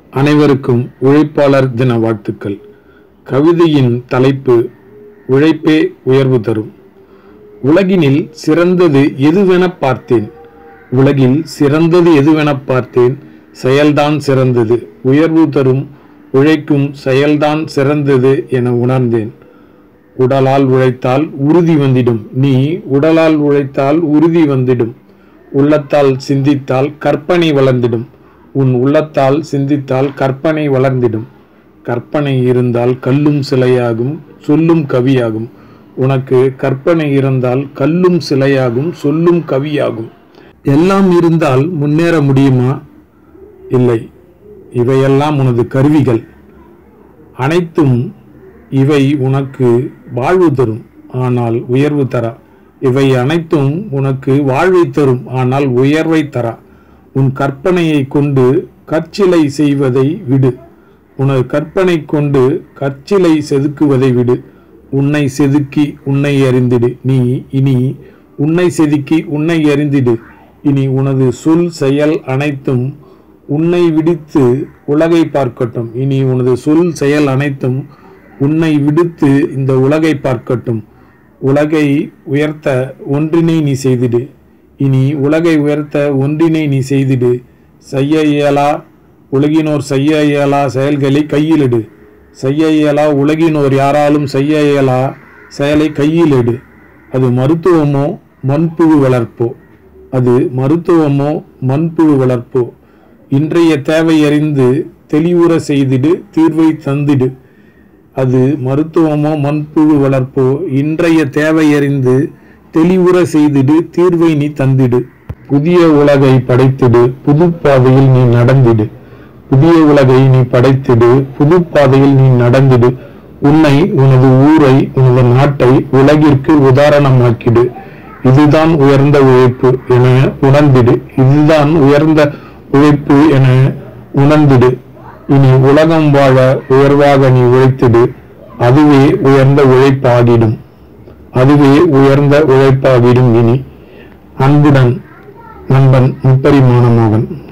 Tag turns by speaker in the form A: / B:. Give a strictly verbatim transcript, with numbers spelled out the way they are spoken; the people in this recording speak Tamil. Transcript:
A: அனைவருக்கும் உழைப்பாளர் தின வாழ்த்துக்கள். கவிதையின் தலைப்பு உழைப்பே உயர்வு தரும். உலகினில் சிறந்தது எதுவென பார்த்தேன், உலகில் சிறந்தது எதுவென பார்த்தேன், செயல்தான் சிறந்தது, உயர்வு தரும் உழைக்கும் செயல்தான் சிறந்தது என உணர்ந்தேன். உடலால் உழைத்தால் உறுதி வந்திடும், நீ உடலால் உழைத்தால் உறுதி வந்திடும். உள்ளத்தால் சிந்தித்தால் கற்பனை வளர்ந்திடும், உன் உள்ளத்தால் சிந்தித்தால் கற்பனை வளர்ந்திடும். கற்பனை இருந்தால் கல்லும் சிலையாகும், சொல்லும் கவியாகும். உனக்கு கற்பனை இருந்தால் கல்லும் சிலையாகும், சொல்லும் கவியாகும். எல்லாம் இருந்தால் முன்னேற முடியுமா? இல்லை, இவையெல்லாம் உனது கருவிகள். அனைத்தும் இவை உனக்கு வாழ்வு தரும், ஆனால் உயர்வு தரா. இவை அனைத்தும் உனக்கு வாழ்வை தரும், ஆனால் உயர்வை தரா. உன் கற்பனையை கொண்டு கற்சிலை செய்வதை விடு. உனது கற்பனை கொண்டு கற்சிலை செதுக்குவதை விடு. உன்னை செதுக்கி உன்னை அறிந்திடு. நீ இனி உன்னை செதுக்கி உன்னை அறிந்திடு. இனி உனது சொல் செயல் அனைத்தும் உன்னை விடுத்து உலகை பார்க்கட்டும். இனி உனது சொல் செயல் அனைத்தும் உன்னை விடுத்து இந்த உலகை பார்க்கட்டும். உலகை உயர்த்த ஒன்றினை நீ செய்திடு. இனி உலகை உயர்த்த ஒன்றினை நீ செய்திடு. செய்ய இயலா உலகினோர் செய்ய இயலா செயல்களை கையிலிடு. செய்ய இயலா உலகினோர் யாராலும் செய்ய இயலா செயலை கையிலிடு. அது மருத்துவமோ மண்புழு வளர்ப்போ, அது மருத்துவமோ மண்புழு வளர்ப்போ, இன்றைய தேவை அறிந்து தெளிவுற செய்திடு, தீர்வை தந்திடு. அது மருத்துவமோ மண்புழு வளர்ப்போ, இன்றைய தேவை அறிந்து தெளிவுற செய்திடு, தீர்வை நீ தந்திடு. புதிய உலகை படைத்திடு, புது பாதையில் நீ நடந்திடு. புதிய உலகை நீ படைத்திடு, புது பாதையில் நீ நடந்திடு. உன்னை, உனது ஊரை, உனது நாட்டை உலகிற்கு உதாரணமாக்கிடு. இதுதான் உயர்ந்த உழைப்பு என உணர்ந்திடு. இதுதான் உயர்ந்த உழைப்பு என உணர்ந்திடு. இனி உலகம் வாழ உயர்வாக நீ உழைத்திடு. அதுவே உயர்ந்த உழைப்பாகிடும். அதுவே உயர்ந்த உழைப்பாகிடும். இனி அன்புடன் நண்பன் முப்பரிமாண மோகன்.